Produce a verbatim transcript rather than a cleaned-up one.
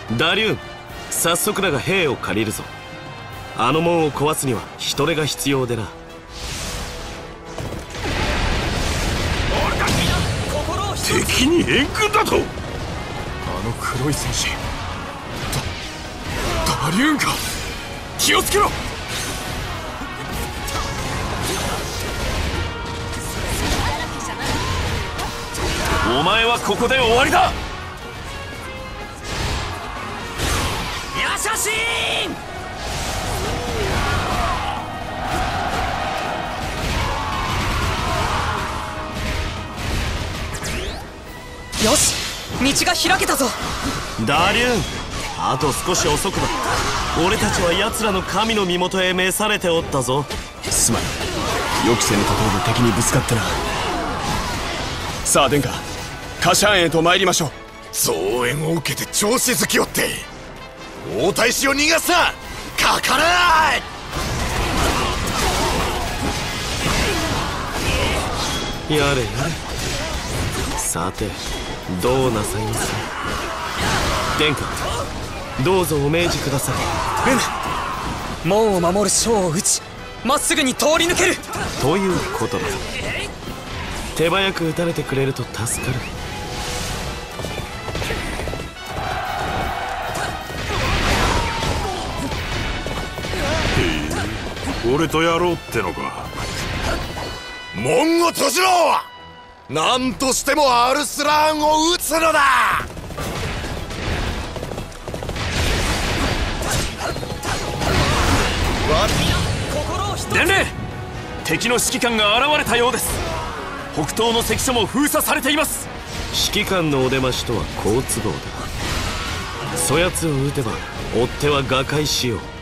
ダリューン、早速だが兵を借りるぞ。あの門を壊すには人手が必要でな。 敵に援軍だと。あの黒い戦士、ダ、ダリューンか。気をつけろ。 お前はここで終わりだ。 ヤシャシーン。 よし、道が開けたぞ。 ダリューン、あと少し遅くだ。俺たちは奴らの神の身元へ召されておったぞ。 すまん、予期せぬところで敵にぶつかったな。さあ殿下、カシャーンへと参りましょう。 増援を受けて調子づきおって王太子を逃がすな。かからない。 やれやれ。さてどうなさいますか。殿下、どうぞお命じください。 うむ。門を守る将を撃ち、まっすぐに通り抜けるということだ。手早く撃たれてくれると助かる。 へえ、俺とやろうってのか。門を閉じろ。何としてもアルスラーンを撃つのだ。 伝令、敵の指揮官が現れたようです。北東の関所も封鎖されています。 指揮官のお出ましとは好都合だ。そやつを撃てば追っ手は瓦解しよう。